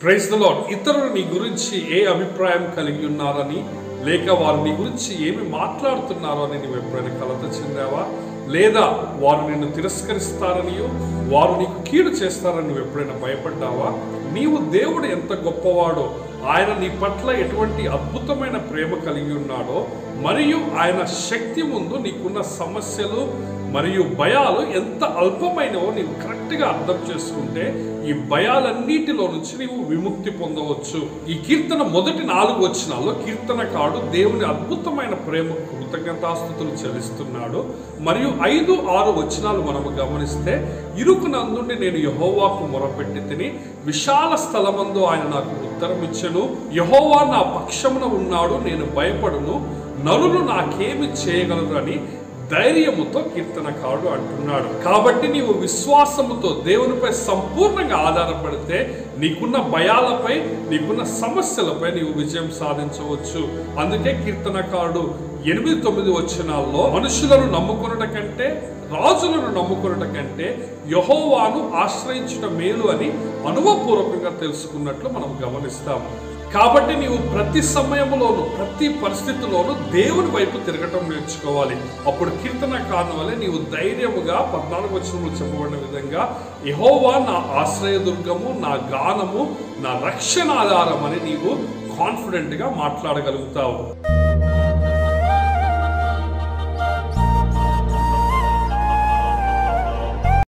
Praise the lord. ఇతరులు నీ గురించి ఏ అభిప్రాయం కలిగి ఉన్నారని, లేక వారు నీ గురించి ఏమి మాట్లాడుతున్నారో అని నువ్వు ఎప్పుడైనా కలత చెందావా? లేదా వారు నిన్ను తిరస్కరిస్తారనియో, వారు నీకు కీడు చేస్తారని నువ్వు ఎప్పుడైనా భయపడ్డావా? నీవు దేవుడు ఎంత గొప్పవాడో, ఆయన నీ పట్ల ఎటువంటి అద్భుతమైన ప్రేమ కలిగి ఉన్నాడో, మరియు ఆయన శక్తి ముందు నీకున్న సమస్యలు మరియు భయాలు ఎంత అల్పమైనవో నీవు కరెక్ట్గా అర్థం చేసుకుంటే ఈ భయాలన్నిటిలో నుంచి నీవు విముక్తి పొందవచ్చు. ఈ కీర్తన మొదటి 4 వచనాల్లో కీర్తనకారుడు దేవుని అద్భుతమైన ప్రేమకు కృతజ్ఞతాస్తుతులు చెల్లిస్తున్నాడు. మరియు 5, 6 వచనాలు మనము గమనిస్తే, ఇరుకునందుండి నేను యెహోవాకు మొరపెట్టి తిని, విశాల స్థలమందు ఆయన నాకు ఉత్తరం ఇచ్చెను. యెహోవా నా పక్షమున ఉన్నాడు, నేను భయపడును, నరులు నాకేమి చేయగలరు అని ధైర్యముతో కీర్తనకారుడు అంటున్నాడు. కాబట్టి నీవు విశ్వాసముతో దేవునిపై సంపూర్ణంగా ఆధారపడితే నీకున్న భయాలపై, నీకున్న సమస్యలపై నీవు విజయం సాధించవచ్చు. అందుకే కీర్తనకారుడు 8, 9 వచనాల్లో మనుషులను నమ్ముకొనుట కంటే, రాజులను నమ్ముకొనుట కంటే యెహోవాను ఆశ్రయించుట మేలు అని అనుభవపూర్వకంగా తెలుసుకున్నట్లు మనం గమనిస్తాము. కాబట్టి నీవు ప్రతి సమయంలోనూ, ప్రతి పరిస్థితిలోనూ దేవుని వైపు తిరగటం నేర్చుకోవాలి. అప్పుడు కీర్తనకారుని వలె నీవు ధైర్యముగా 14 వచనంలో చెప్పబడిన విధంగా యెహోవా నా ఆశ్రయదుర్గము, నా గానము, నా రక్షణ ఆధారం అని నీవు కాన్ఫిడెంట్గా మాట్లాడగలుగుతావు.